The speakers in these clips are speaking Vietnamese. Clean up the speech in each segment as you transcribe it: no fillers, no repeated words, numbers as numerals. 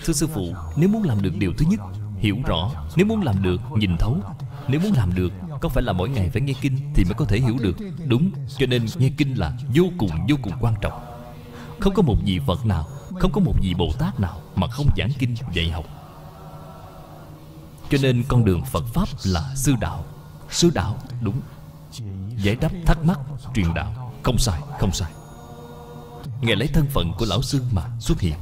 Thưa sư phụ, nếu muốn làm được điều thứ nhất, hiểu rõ. Nếu muốn làm được, nhìn thấu. Nếu muốn làm được, có phải là mỗi ngày phải nghe kinh thì mới có thể hiểu được? Đúng, cho nên nghe kinh là vô cùng quan trọng. Không có một vị Phật nào, không có một vị Bồ Tát nào mà không giảng kinh dạy học. Cho nên con đường Phật Pháp là sư đạo. Sư đạo, đúng. Giải đáp thắc mắc, truyền đạo. Không sai, không sai. Ngài lấy thân phận của lão sư mà xuất hiện.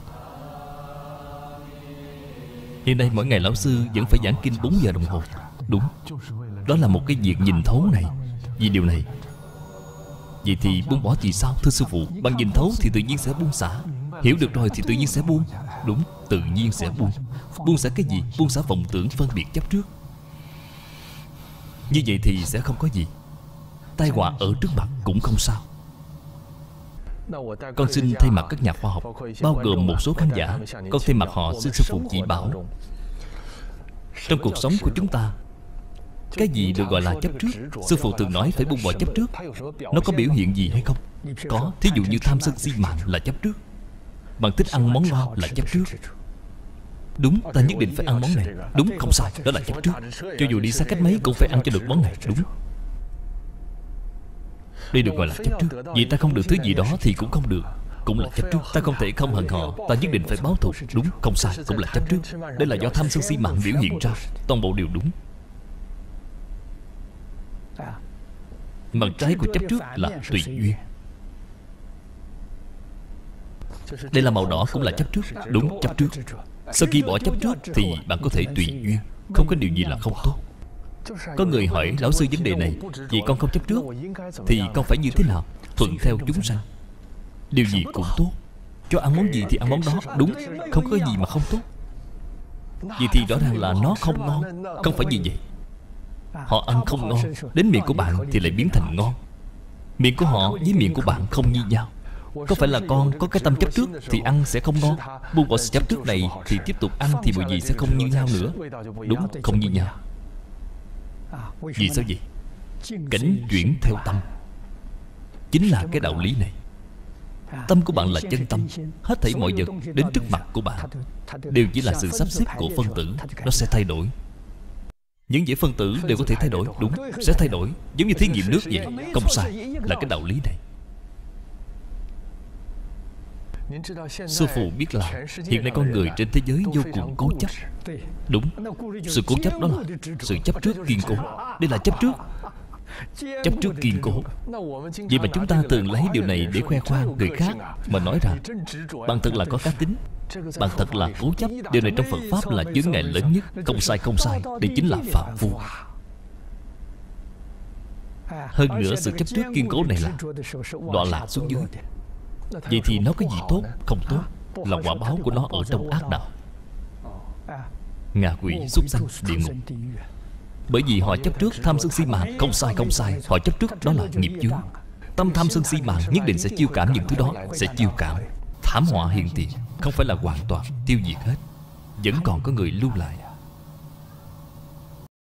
Hiện nay mỗi ngày lão sư vẫn phải giảng kinh 4 giờ đồng hồ. Đúng. Đó là một cái việc nhìn thấu này. Vì điều này. Vậy thì buông bỏ thì sao thưa sư phụ? Bằng nhìn thấu thì tự nhiên sẽ buông xả. Hiểu được rồi thì tự nhiên sẽ buông. Đúng, tự nhiên sẽ buông. Buông xả cái gì? Buông xả vọng tưởng phân biệt chấp trước. Như vậy thì sẽ không có gì. Tai họa ở trước mặt cũng không sao. Con xin thay mặt các nhà khoa học, bao gồm một số khán giả, con thay mặt họ xin sư phụ chỉ bảo. Trong cuộc sống của chúng ta, cái gì được gọi là chấp trước? Sư phụ thường nói phải buông bỏ chấp trước. Nó có biểu hiện gì hay không? Có. Thí dụ như tham sân si mạng là chấp trước. Bạn thích ăn món ngon là chấp trước. Đúng, ta nhất định phải ăn món này. Đúng, không sai, đó là chấp trước. Cho dù đi xa cách mấy cũng phải ăn cho được món này. Đúng. Đây được gọi là chấp trước. Vì ta không được thứ gì đó thì cũng không được, cũng là chấp trước. Ta không thể không hận họ, ta nhất định phải báo thù. Đúng, không sai, cũng là chấp trước. Đây là do tham sân si mạng biểu hiện ra. Toàn bộ đều đúng. Mặt trái của chấp trước là tùy duyên. Đây là màu đỏ cũng là chấp trước. Đúng, chấp trước. Sau khi bỏ chấp trước thì bạn có thể tùy duyên. Không có điều gì là không tốt. Có người hỏi lão sư vấn đề này: vì con không chấp trước thì con phải như thế nào? Thuận theo chúng sanh. Điều gì cũng tốt. Cho ăn món gì thì ăn món đó. Đúng, không có gì mà không tốt. Vậy thì rõ ràng là nó không ngon. Không phải như vậy. Họ ăn không ngon, đến miệng của bạn thì lại biến thành ngon. Miệng của họ với miệng của bạn không như nhau. Có phải là con có cái tâm chấp trước thì ăn sẽ không ngon? Buông bỏ sự chấp trước này thì tiếp tục ăn thì mùi vị sẽ không như nhau nữa. Đúng, không như nhau. Vì sao vậy? Cảnh chuyển theo tâm. Chính là cái đạo lý này. Tâm của bạn là chân tâm. Hết thảy mọi vật đến trước mặt của bạn đều chỉ là sự sắp xếp của phân tử. Nó sẽ thay đổi. Những dãy phân tử đều có thể thay đổi. Đúng, sẽ thay đổi. Giống như thí nghiệm nước vậy. Không sai, là cái đạo lý này. Sư phụ biết là hiện nay con người trên thế giới vô cùng cố chấp. Đúng, sự cố chấp đó là sự chấp trước kiên cố. Đây là chấp trước. Chấp trước kiên cố. Vậy mà chúng ta thường lấy điều này để khoe khoang người khác, mà nói rằng bạn thật là có cá tính, bạn thật là cố chấp. Điều này trong Phật Pháp là chướng ngại lớn nhất. Không sai, không sai. Đây chính là phàm phu. Hơn nữa sự chấp trước kiên cố này là đọa lạc xuống dưới. Vậy thì nó có gì tốt? Không tốt. Là quả báo của nó ở trong ác đạo, ngạ quỷ, súc sanh, địa ngục. Bởi vì họ chấp trước tham sân si mạng. Không sai, không sai. Họ chấp trước đó là nghiệp chướng. Tâm tham sân si mạng nhất định sẽ chiêu cảm những thứ đó. Sẽ chiêu cảm. Thảm họa hiện tiền. Không phải là hoàn toàn tiêu diệt hết. Vẫn còn có người lưu lại.